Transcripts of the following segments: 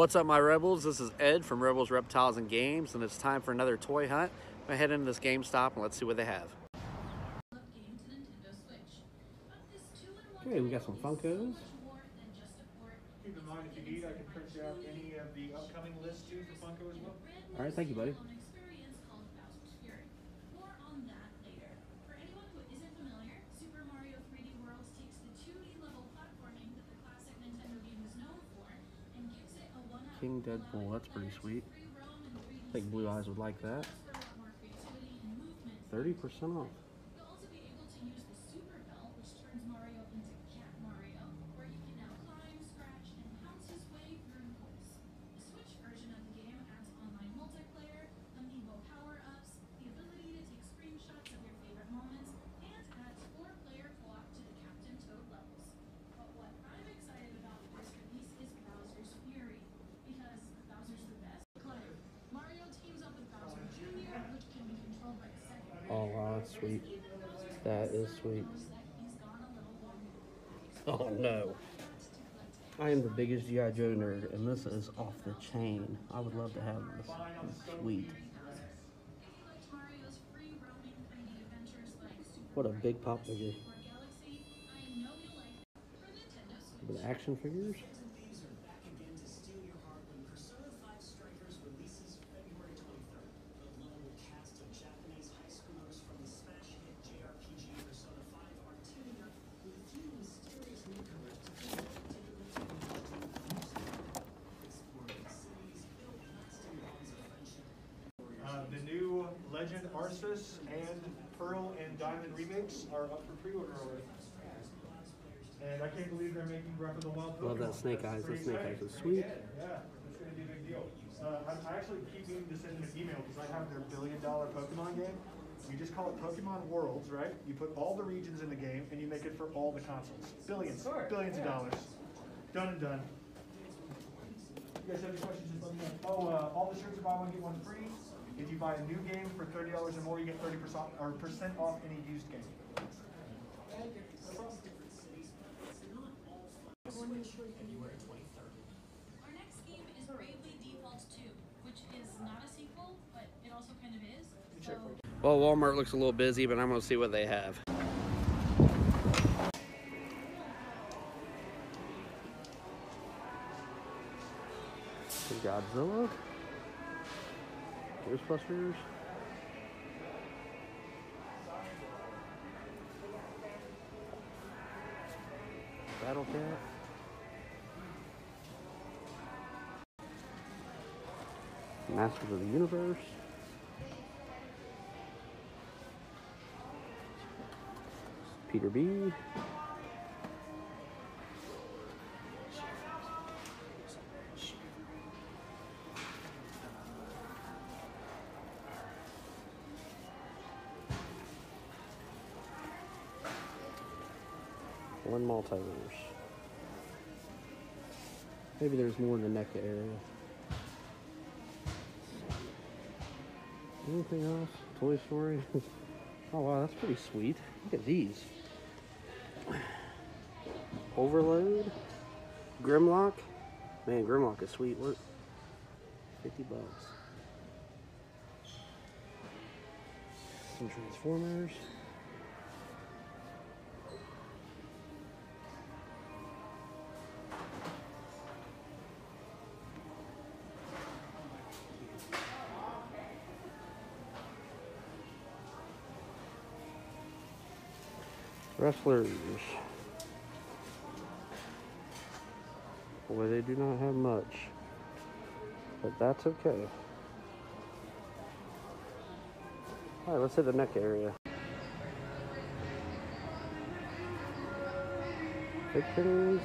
What's up, my Rebels? This is Ed from Rebels Reptiles and Games, and it's time for another toy hunt. I'm gonna head into this GameStop and let's see what they have. Okay, we got some Funkos. Keep in mind, if you need, I can print out any of the upcoming lists too for Funko as well. All right, thank you, buddy. More on that later. For anyone who isn't familiar, Super Mario 3D Worlds takes the 2D level platforming that the classic Nintendo game is known for and gives it a one-up. King Deadpool, that's pretty sweet. I think Blue Eyes would like that. 30% off. You'll also be able to use the Super Belt, which turns Mario into Cat Mario, where he can now climb, scratch, and pounce his way through holes. The Switch version of the game adds online multiplayer, amiibo power-ups, the ability to take screenshots of your favorite moments, and adds 4-player co-op to the Captain Toad levels. But what I'm excited about with this release is Bowser's Fury, because Bowser's the best. Mario teams up with Bowser Jr., which can be controlled by a second. Oh wow, that's sweet. That is sweet. Oh no. I am the biggest G.I. Joe nerd, and this is off the chain. I would love to have this. It's sweet. What a big pop figure. With action figures? The new Legend Arceus and Pearl and Diamond remakes are up for pre-order already. And I can't believe they're making Breath of the Wild Pokemon. Love that Snake Eyes. That Snake Eyes is sweet. Yeah, it's going to be a big deal. I actually keep meaning to send them an email because I have their billion-dollar Pokemon game. You just call it Pokemon Worlds, right? You put all the regions in the game and you make it for all the consoles. Billions of dollars. Done and done. You guys have any questions, just let me know. Oh, all the shirts are buy one, get one free. If you buy a new game for $30 or more, you get 30% or percent off any used game. Our next game is Bravely Default 2, which is not a sequel, but it also kind of is. So Well, Walmart looks a little busy, but I'm going to see what they have. Godzilla. Ghostbusters. Battle Cat. Masters of the Universe. Peter B. One Multiverse. Maybe there's more in the NECA area. Anything else? Toy Story? Oh wow, that's pretty sweet. Look at these. Overload. Grimlock. Man, Grimlock is sweet. What? $50. Some Transformers. Wrestlers. Boy, they do not have much, but that's okay. All right, let's hit the neck area. Victims.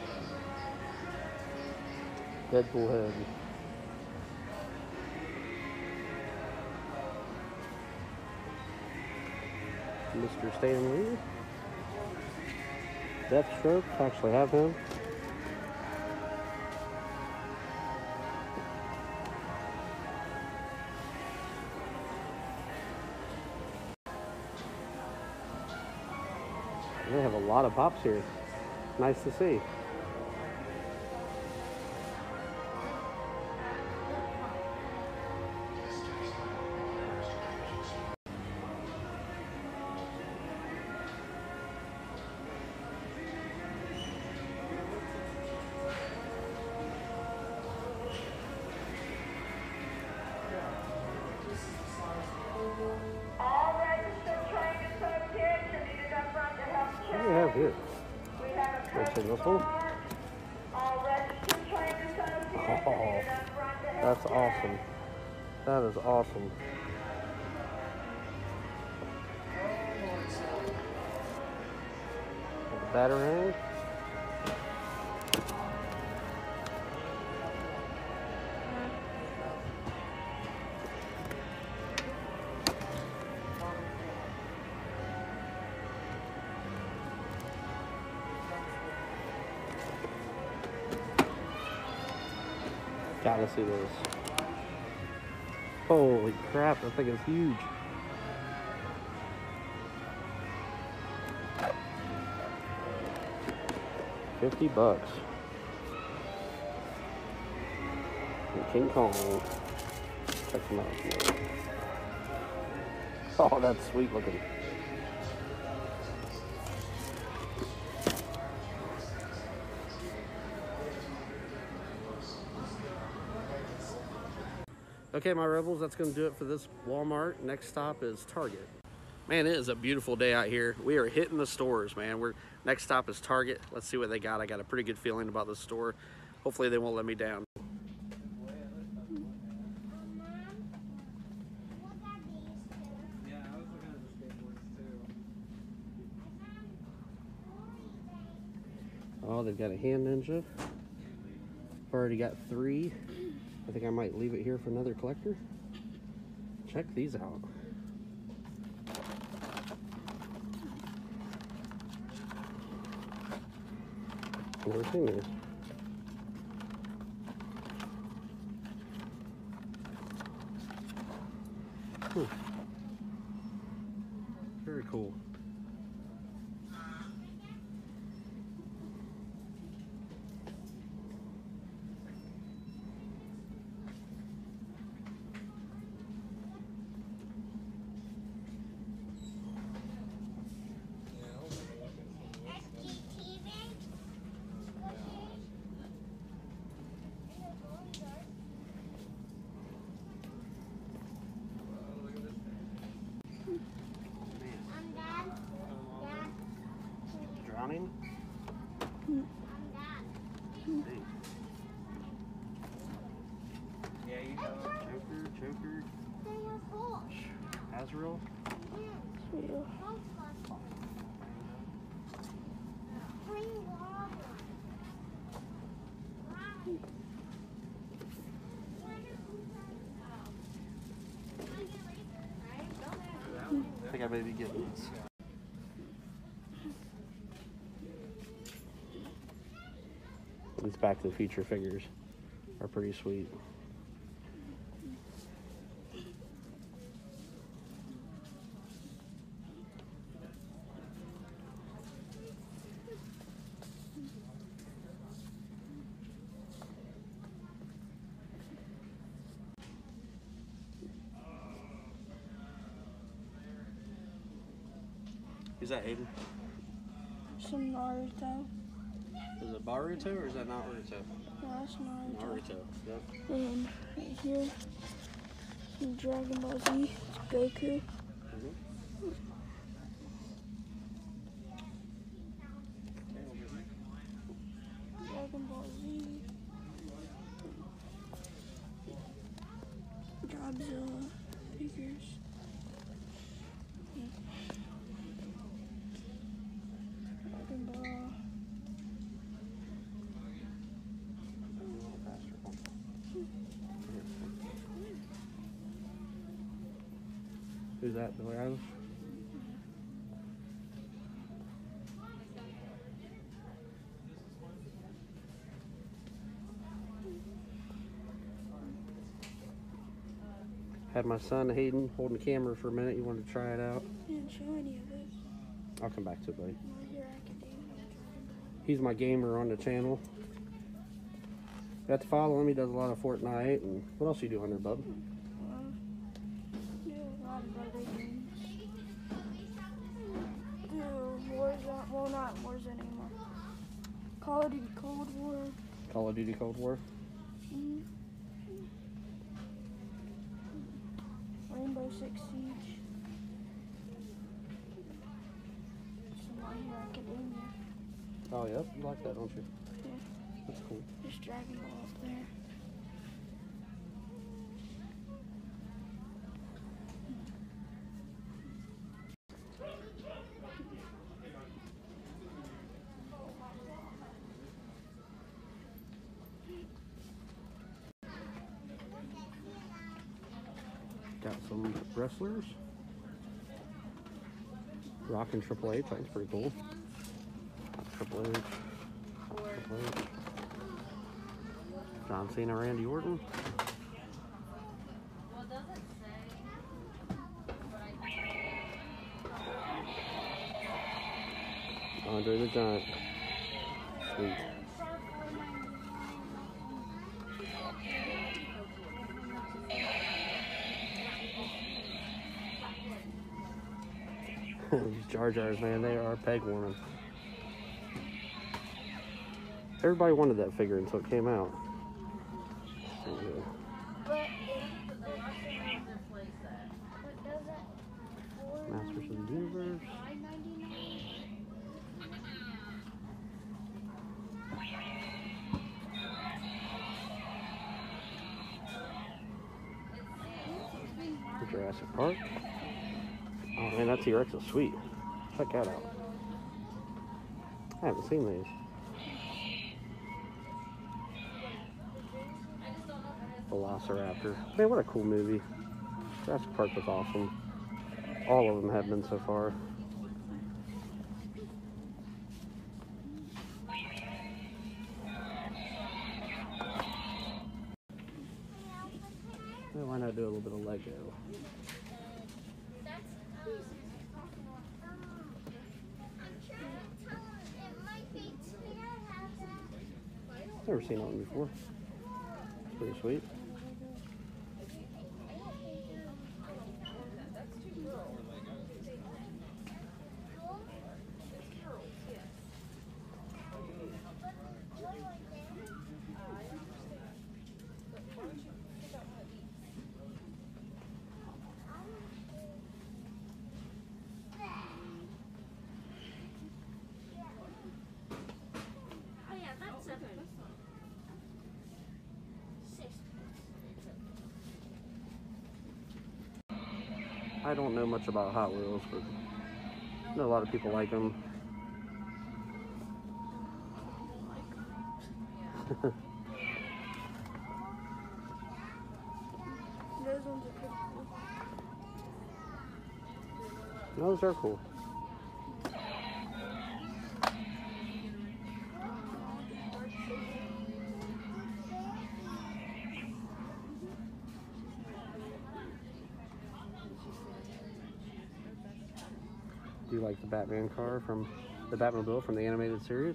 Deadpool head. Mr. Stan Lee. Deathstroke, actually have him. They have a lot of pops here. Nice to see. All registered trained associates are needed up front to help What do check. you have here? We have a What's in coach this one? card. All registered trained associates are Oh, needed up front to help that's check. awesome. That is awesome. Batarang. Gotta see this. Holy crap, that thing is huge. $50. And King Kong. Check them out. Oh, that's sweet looking. Okay, my rebels, that's going to do it for this Walmart. Next stop is Target. Man, it is a beautiful day out here. We are hitting the stores, man. Next stop is Target. Let's see what they got. I got a pretty good feeling about this store. Hopefully they won't let me down. Oh, they've got a Hand Ninja. I've already got 3. I think I might leave it here for another collector. Check these out. Never seen these. Very cool. Drowning? Yeah, you know. Joker. Azrael. I think I may be getting these. These Back to the Future figures are pretty sweet. Is that Aiden? Some Naruto. Is it Baruto or is that not Naruto? No, that's Naruto. Naruto. Yep. And right here, some Dragon Ball Z. It's Goku. Dragon Ball Z. Godzilla figures. Dragon Ball. Who's that, Billy Eilish? Had my son Hayden holding the camera for a minute. You wanted to try it out? I didn't show any of it. I'll come back to it, buddy. My Hero Academia. He's my gamer on the channel. You have to follow him. He does a lot of Fortnite. And what else you do on there, bub? Do a lot of other games. Do Warzone. Well, not Warzone anymore. Call of Duty Cold War. Call of Duty Cold War. Mhm. Rainbow Six Siege. Some My Hero Academia. Oh, yep. You like that, don't you? Yeah. That's cool. Just Dragon Ball up there. Got some wrestlers. Rockin' Triple H. That's pretty cool. Triple H. Triple H. John Cena, Randy Orton. Andre the Giant. Sweet. These Jar Jars, man, they are peg warming. Everybody wanted that figure until it came out. Masters of the Universe. Jurassic Park. Oh man, that T-Rex is sweet. Check that out. I haven't seen these. Velociraptor. Man, what a cool movie. Jurassic Park was awesome. All of them have been so far. Well, why not do a little bit of Lego? Never seen that one before. Pretty sweet. I don't know much about Hot Wheels, but I know a lot of people like them. Those ones are pretty cool. Those are cool. Do you like the Batman car from the Batmobile from the animated series?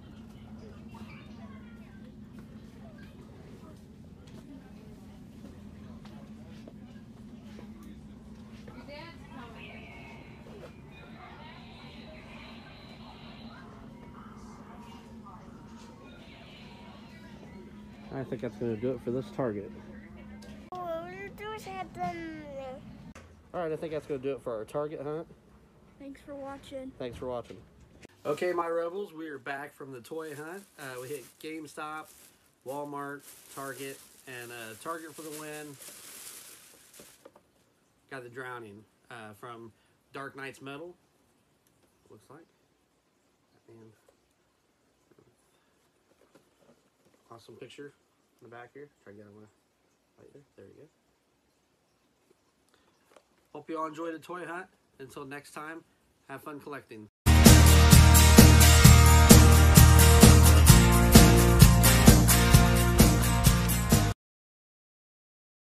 I think that's going to do it for this Target. Alright, I think that's going to do it for our Target hunt. Thanks for watching. Thanks for watching. Okay, my Rebels, we are back from the toy hunt. We hit GameStop, Walmart, Target, and Target for the win. Got the Drowning from Dark Knight's Metal. Looks like. And awesome picture in the back here. Try to get on right there. There you go. Hope you all enjoyed the toy hunt. Until next time, have fun collecting.